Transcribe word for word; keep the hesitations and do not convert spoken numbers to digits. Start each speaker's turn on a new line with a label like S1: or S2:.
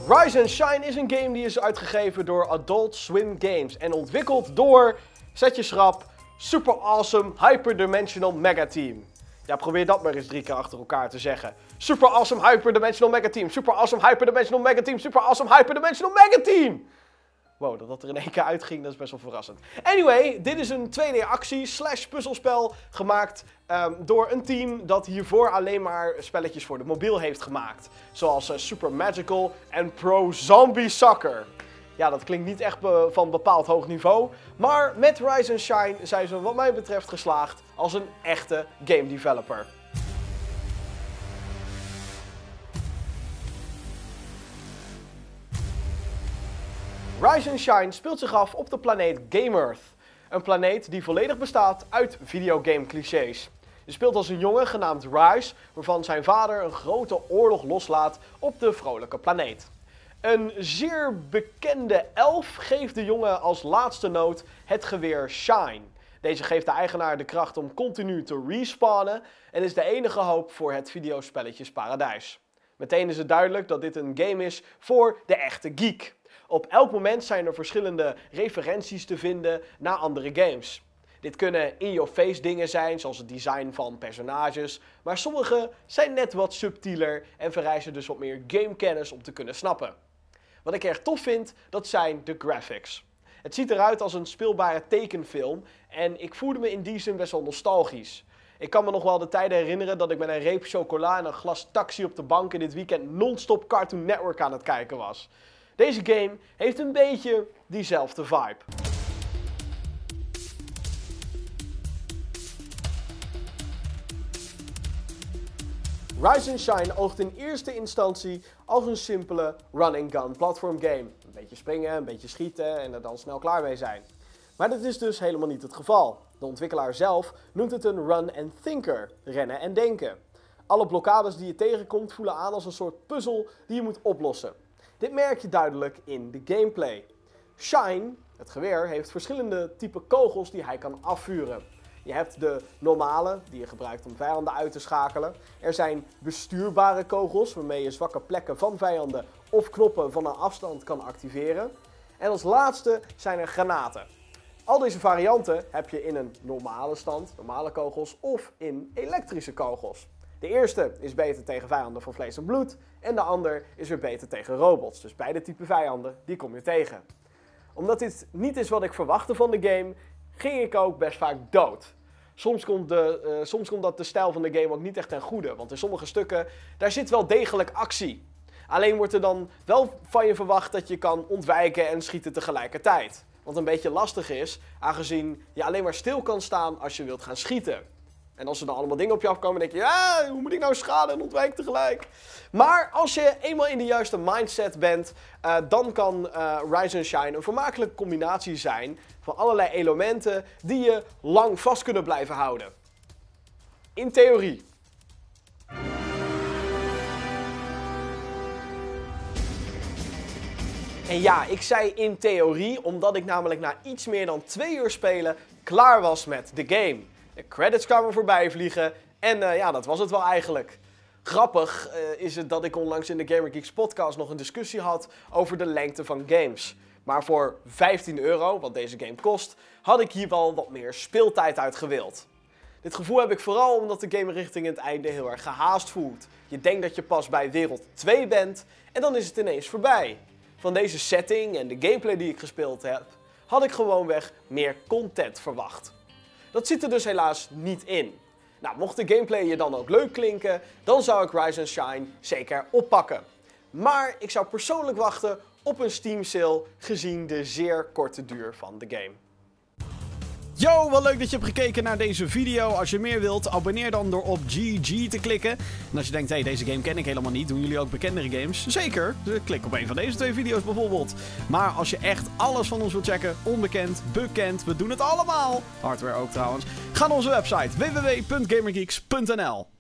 S1: Rise and Shine is een game die is uitgegeven door Adult Swim Games en ontwikkeld door, zet je schrap, Super Awesome Hyperdimensional Mega Team. Ja, probeer dat maar eens drie keer achter elkaar te zeggen. Super Awesome Hyperdimensional Mega Team, Super Awesome Hyperdimensional Mega Team, Super Awesome Hyperdimensional Mega Team! Wow, dat dat er in één keer uitging, dat is best wel verrassend. Anyway, dit is een twee D actie slash puzzelspel gemaakt um, door een team dat hiervoor alleen maar spelletjes voor de mobiel heeft gemaakt. Zoals uh, Super Magical en Pro Zombie Soccer. Ja, dat klinkt niet echt be van bepaald hoog niveau, maar met Rise and Shine zijn ze wat mij betreft geslaagd als een echte game developer. Rise and Shine speelt zich af op de planeet Game Earth. Een planeet die volledig bestaat uit videogame clichés. Je speelt als een jongen genaamd Rise, waarvan zijn vader een grote oorlog loslaat op de vrolijke planeet. Een zeer bekende elf geeft de jongen als laatste noot het geweer Shine. Deze geeft de eigenaar de kracht om continu te respawnen en is de enige hoop voor het videospelletjesparadijs. Meteen is het duidelijk dat dit een game is voor de echte geek. Op elk moment zijn er verschillende referenties te vinden naar andere games. Dit kunnen in-your-face dingen zijn, zoals het design van personages, maar sommige zijn net wat subtieler en vereisen dus wat meer gamekennis om te kunnen snappen. Wat ik erg tof vind, dat zijn de graphics. Het ziet eruit als een speelbare tekenfilm en ik voelde me in die zin best wel nostalgisch. Ik kan me nog wel de tijden herinneren dat ik met een reep chocola en een glas taxi op de bank in dit weekend non-stop Cartoon Network aan het kijken was. Deze game heeft een beetje diezelfde vibe. Rise and Shine oogt in eerste instantie als een simpele run-and-gun platform game. Een beetje springen, een beetje schieten en er dan snel klaar mee zijn. Maar dat is dus helemaal niet het geval. De ontwikkelaar zelf noemt het een run-and-thinker, rennen en denken. Alle blokkades die je tegenkomt voelen aan als een soort puzzel die je moet oplossen. Dit merk je duidelijk in de gameplay. Shine, het geweer, heeft verschillende typen kogels die hij kan afvuren. Je hebt de normale, die je gebruikt om vijanden uit te schakelen. Er zijn bestuurbare kogels, waarmee je zwakke plekken van vijanden of knoppen van een afstand kan activeren. En als laatste zijn er granaten. Al deze varianten heb je in een normale stand, normale kogels, of in elektrische kogels. De eerste is beter tegen vijanden van vlees en bloed en de ander is weer beter tegen robots. Dus beide typen vijanden, die kom je tegen. Omdat dit niet is wat ik verwachtte van de game, ging ik ook best vaak dood. Soms komt, de, uh, soms komt dat de stijl van de game ook niet echt ten goede, want in sommige stukken, daar zit wel degelijk actie. Alleen wordt er dan wel van je verwacht dat je kan ontwijken en schieten tegelijkertijd. Wat een beetje lastig is, aangezien je alleen maar stil kan staan als je wilt gaan schieten. En als er dan allemaal dingen op je afkomen, denk je, ja, hoe moet ik nou schade en ontwijken tegelijk? Maar als je eenmaal in de juiste mindset bent, uh, dan kan uh, Rise and Shine een vermakelijke combinatie zijn van allerlei elementen die je lang vast kunnen blijven houden. In theorie. En ja, ik zei in theorie, omdat ik namelijk na iets meer dan twee uur spelen klaar was met de game. De credits kwamen voorbij vliegen en uh, ja, dat was het wel eigenlijk. Grappig uh, is het dat ik onlangs in de GamerGeeks podcast nog een discussie had over de lengte van games. Maar voor vijftien euro, wat deze game kost, had ik hier wel wat meer speeltijd uit gewild. Dit gevoel heb ik vooral omdat de game richting het einde heel erg gehaast voelt. Je denkt dat je pas bij wereld twee bent en dan is het ineens voorbij. Van deze setting en de gameplay die ik gespeeld heb, had ik gewoonweg meer content verwacht. Dat zit er dus helaas niet in. Nou, mocht de gameplay je dan ook leuk klinken, dan zou ik Rise and Shine zeker oppakken. Maar ik zou persoonlijk wachten op een Steam sale gezien de zeer korte duur van de game.
S2: Yo, wat leuk dat je hebt gekeken naar deze video. Als je meer wilt, abonneer dan door op G G te klikken. En als je denkt, hé, hey, deze game ken ik helemaal niet, doen jullie ook bekendere games? Zeker, dus klik op een van deze twee video's bijvoorbeeld. Maar als je echt alles van ons wilt checken, onbekend, bekend, we doen het allemaal, hardware ook trouwens, ga naar onze website w w w punt gamergeeks punt n l.